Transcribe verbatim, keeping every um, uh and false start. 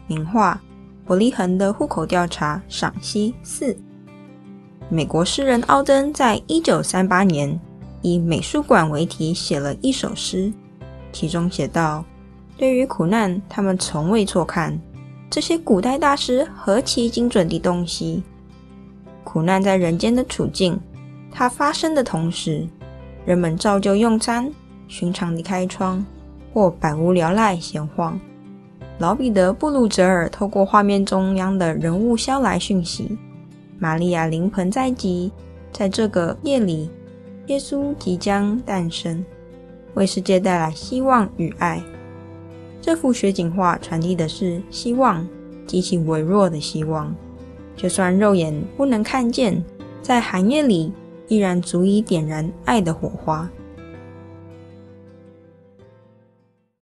名画伯利恒的户口调查赏析四。美国诗人奥登在一九三八年以美术馆为题写了一首诗，其中写道：对于苦难，他们从未错看，这些古代大师何其精准地洞悉。苦难在人间的处境，它发生的同时，人们照旧用餐，寻常地开窗，或百无聊赖闲晃。老彼得·布鲁泽尔透过画面中央的人物捎来讯息：玛利亚临盆在即，在这个夜里，耶稣即将诞生，为世界带来希望与爱。这幅雪景画传递的是希望，极其微弱的希望，就算肉眼不能看见，在寒夜里依然足以点燃爱的火花。